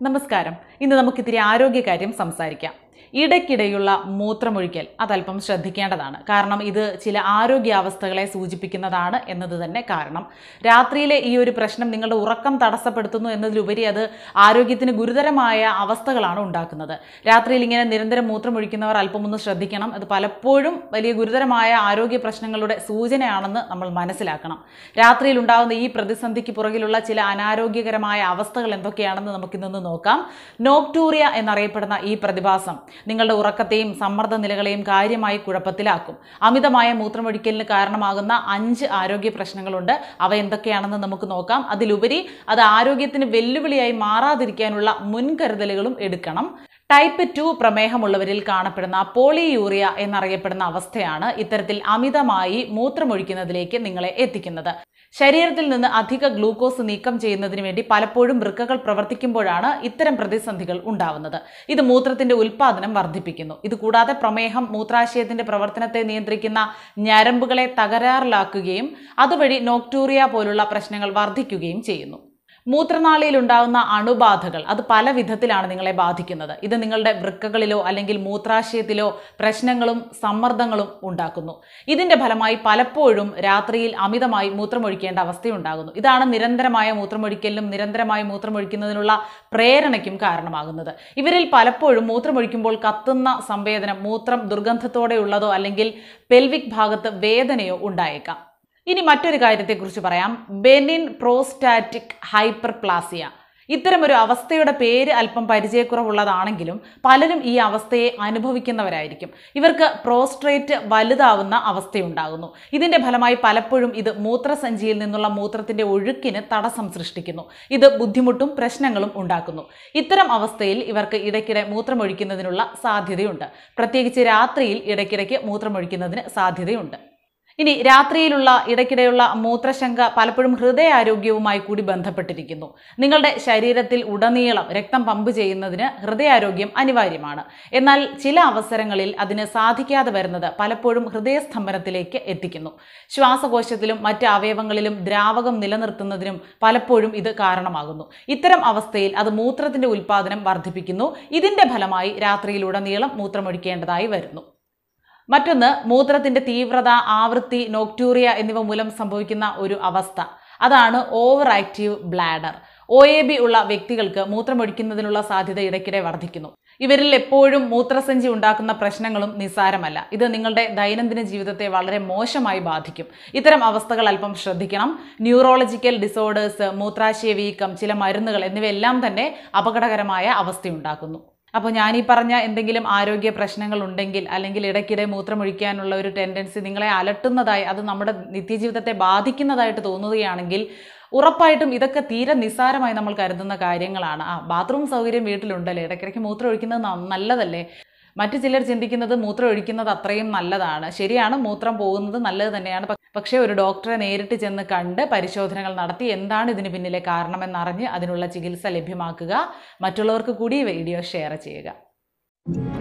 നമസ്കാരം. ഇന്ന് നമുക്ക് ഇത്തിരി ആരോഗ്യകാര്യം സംസാരിക്കാം. ഇടയ്ക്കിടെയുള്ള മൂത്രമൊഴിക്കൽ അതല്പം ശ്രദ്ധിക്കേണ്ടതാണ്. കാരണം ഇത് ചില ആരോഗ്യാവസ്ഥകളെ സൂചിപ്പിക്കുന്നതാണ് എന്നത് തന്നെ കാരണം. രാത്രിയിലെ ഈ ഒരു പ്രശ്നം നിങ്ങളുടെ ഉറക്കം തടസ്സപ്പെടുത്തുന്നു എന്നതിലുപരി അത് ആരോഗ്യത്തിന് ഗുരുതരമായ അവസ്ഥകളാണ് ഉണ്ടാക്കുന്നത്. രാത്രിയിൽ ഇങ്ങനെ നിരന്തരം മൂത്രമൊഴിക്കുന്നവർ അല്പം ഒന്ന് ശ്രദ്ധിക്കണം. അത് പലപ്പോഴും വലിയ ഗുരുതരമായ ആരോഗ്യ പ്രശ്നങ്ങളുടെ സൂചനയാണെന്ന് നമ്മൾ മനസ്സിലാക്കണം. രാത്രിയിൽ ഉണ്ടാകുന്ന ഈ പ്രതിസന്ധിക്ക് പുറകിലുള്ള ചില അനാരോഗ്യകരമായ അവസ്ഥകൾ എന്തൊക്കെയാണെന്ന് നമുക്കിന്നൊന്ന് നോക്കാം. നോക്ടൂറിയ എന്നറിയപ്പെടുന്ന ഈ പ്രതിഭാസം നിങ്ങളുടെ ഉറക്കത്തെയും സമ്മർദ്ദ നിലകളെയും കാര്യമായി കുഴപ്പത്തിലാക്കും. അമിതമായ മൂത്രമൊഴിക്കലിന് കാരണമാകുന്ന 5 ആരോഗ്യ പ്രശ്നങ്ങളുണ്ട്. അവ എന്തൊക്കെയാണെന്ന് നമുക്ക് നോക്കാം. അതിലുപരി അത് ആരോഗ്യത്തിന് വെല്ലുവിളിയായി മാറാതിരിക്കാനുള്ള മുൻകരുതലുകളും എടുക്കണം. ടൈപ്പ് 2 പ്രമേഹമുള്ളവരിൽ കാണപ്പെടുന്ന പോളിയൂറിയ എന്നറിയപ്പെടുന്ന അവസ്ഥയാണ് ഇത്തരത്തിൽ അമിതമായി മൂത്രമൊഴിക്കുന്നതിലേക്ക് നിങ്ങളെ എത്തിക്കുന്നത്. ശരീരത്തിൽ നിന്ന് അധിക ഗ്ലൂക്കോസ് നീക്കം ചെയ്യുന്നതിന് വേണ്ടി പലപ്പോഴും വൃക്കകൾ പ്രവർത്തിക്കുമ്പോഴാണ് ഇത്തരം പ്രതിസന്ധികൾ ഉണ്ടാവുന്നത്. ഇത് മൂത്രത്തിന്റെ ഉൽപ്പാദനം വർദ്ധിപ്പിക്കുന്നു. ഇതുകൂടാതെ പ്രമേഹം മൂത്രാശയത്തിന്റെ പ്രവർത്തനത്തെ നിയന്ത്രിക്കുന്ന ഞരമ്പുകളെ തകരാറിലാക്കുകയും അതുവഴി നോക്ടൂറിയ പോലുള്ള പ്രശ്നങ്ങൾ വർദ്ധിക്കുകയും ചെയ്യുന്നു. മൂത്രനാളിയിൽ ഉണ്ടാകുന്ന അണുബാധകൾ അത് പല വിധത്തിലാണ് നിങ്ങളെ ബാധിക്കുന്നത്. ഇത് നിങ്ങളുടെ വൃക്കകളിലോ അല്ലെങ്കിൽ മൂത്രാശയത്തിലോ പ്രശ്നങ്ങളും സമ്മർദ്ദങ്ങളും ഉണ്ടാക്കുന്നു. ഇതിന്റെ ഫലമായി പലപ്പോഴും രാത്രിയിൽ അമിതമായി മൂത്രമൊഴിക്കേണ്ട അവസ്ഥയുണ്ടാകുന്നു. ഇതാണ് നിരന്തരമായ മൂത്രമൊഴിക്കലിനും നിരന്തരമായി മൂത്രമൊഴിക്കുന്നതിനുള്ള പ്രേരണയ്ക്കും കാരണമാകുന്നത്. ഇവരിൽ പലപ്പോഴും മൂത്രമൊഴിക്കുമ്പോൾ കത്തുന്ന സംവേദനം, മൂത്രം ദുർഗന്ധത്തോടെയുള്ളതോ അല്ലെങ്കിൽ പെൽവിക് ഭാഗത്ത് വേദനയോ ഉണ്ടായേക്കാം. ഇനി മറ്റൊരു കാര്യത്തെക്കുറിച്ച് പറയാം. Benign prostatic hyperplasia. ഇത്തരമൊരു അവസ്ഥയുടെ പേര് അല്പം പരിചയക്കുറവുള്ളതാണെങ്കിലും പലരും ഈ അവസ്ഥയെ അനുഭവിക്കുന്നവരായിരിക്കും. ഇവർക്ക് പ്രോസ്ട്രേറ്റ് വലുതാവുന്ന അവസ്ഥയുണ്ടാകുന്നു. ഇതിന്റെ ഫലമായി പലപ്പോഴും ഇത് മൂത്രസഞ്ചിയിൽ നിന്നുള്ള മൂത്രത്തിന്റെ ഒഴുക്കിന് തടസ്സം സൃഷ്ടിക്കുന്നു. ഇത് ബുദ്ധിമുട്ടും പ്രശ്നങ്ങളും ഉണ്ടാക്കുന്നു. ഇത്തരം അവസ്ഥയിൽ ഇവർക്ക് ഇടയ്ക്കിടെ മൂത്രമൊഴിക്കുന്നതിനുള്ള സാധ്യതയുണ്ട്. പ്രത്യേകിച്ച് രാത്രിയിൽ ഇടയ്ക്കിടയ്ക്ക് മൂത്രമൊഴിക്കുന്നതിന് സാധ്യതയുണ്ട്. ഇനി രാത്രിയിലുള്ള ഇടയ്ക്കിടെയുള്ള മൂത്രശങ്ക പലപ്പോഴും ഹൃദയാരോഗ്യവുമായി കൂടി ബന്ധപ്പെട്ടിരിക്കുന്നു. നിങ്ങളുടെ ശരീരത്തിൽ ഉടനീളം രക്തം പമ്പ് ചെയ്യുന്നതിന് ഹൃദയാരോഗ്യം അനിവാര്യമാണ്. എന്നാൽ ചില അവസരങ്ങളിൽ അതിന് സാധിക്കാതെ വരുന്നത് പലപ്പോഴും ഹൃദയസ്തംഭനത്തിലേക്ക് എത്തിക്കുന്നു. ശ്വാസകോശത്തിലും മറ്റ് അവയവങ്ങളിലും ദ്രാവകം നിലനിർത്തുന്നതിനും പലപ്പോഴും ഇത് കാരണമാകുന്നു. ഇത്തരം അവസ്ഥയിൽ അത് മൂത്രത്തിന്റെ ഉൽപ്പാദനം വർദ്ധിപ്പിക്കുന്നു. ഇതിന്റെ ഫലമായി രാത്രിയിലുടനീളം മൂത്രമൊഴിക്കേണ്ടതായി വരുന്നു. മറ്റൊന്ന് മൂത്രത്തിന്റെ തീവ്രത, ആവൃത്തി, നോക്ടൂറിയ എന്നിവ മൂലം സംഭവിക്കുന്ന ഒരു അവസ്ഥ. അതാണ് ഓവർ ആക്റ്റീവ് ബ്ലാഡർ. OAB ഉള്ള വ്യക്തികൾക്ക് മൂത്രമൊഴിക്കുന്നതിനുള്ള സാധ്യത ഇടയ്ക്കിടെ വർദ്ധിക്കുന്നു. ഇവരിൽ എപ്പോഴും മൂത്രസഞ്ചി ഉണ്ടാക്കുന്ന പ്രശ്നങ്ങളും നിസ്സാരമല്ല. ഇത് നിങ്ങളുടെ ദൈനംദിന ജീവിതത്തെ വളരെ മോശമായി ബാധിക്കും. ഇത്തരം അവസ്ഥകൾ അല്പം ശ്രദ്ധിക്കണം. ന്യൂറോളജിക്കൽ ഡിസോർഡേഴ്സ്, മൂത്രാശയ വീക്കം, ചില മരുന്നുകൾ എന്നിവയെല്ലാം തന്നെ അപകടകരമായ അവസ്ഥയുണ്ടാക്കുന്നു. അപ്പോൾ ഞാനീ പറഞ്ഞ എന്തെങ്കിലും ആരോഗ്യ പ്രശ്നങ്ങൾ ഉണ്ടെങ്കിൽ അല്ലെങ്കിൽ ഇടയ്ക്കിടെ മൂത്രമൊഴിക്കാനുള്ള ഒരു ടെൻഡൻസി നിങ്ങളെ അലട്ടുന്നതായി, അത് നമ്മുടെ നിത്യജീവിതത്തെ ബാധിക്കുന്നതായിട്ട് തോന്നുകയാണെങ്കിൽ ഉറപ്പായിട്ടും ഇതൊക്കെ തീരെ നിസ്സാരമായി നമ്മൾ കരുതുന്ന കാര്യങ്ങളാണ്. ബാത്റൂം സൗകര്യം വീട്ടിലുണ്ടല്ലേ, ഇടയ്ക്കിടയ്ക്ക് മൂത്രം ഒഴിക്കുന്നത് നല്ലതല്ലേ. മറ്റു ചിലർ ചിന്തിക്കുന്നത് മൂത്രം ഒഴിക്കുന്നത് അത്രയും നല്ലതാണ്. ശരിയാണ്, മൂത്രം പോകുന്നത് നല്ലത് തന്നെയാണ്. പക്ഷേ ഒരു ഡോക്ടറെ നേരിട്ട് ചെന്ന് കണ്ട് പരിശോധനകൾ നടത്തി എന്താണ് ഇതിന് പിന്നിലെ കാരണമെന്നറിഞ്ഞ് അതിനുള്ള ചികിത്സ ലഭ്യമാക്കുക. മറ്റുള്ളവർക്ക് കൂടി ഈ വീഡിയോ ഷെയർ ചെയ്യുക.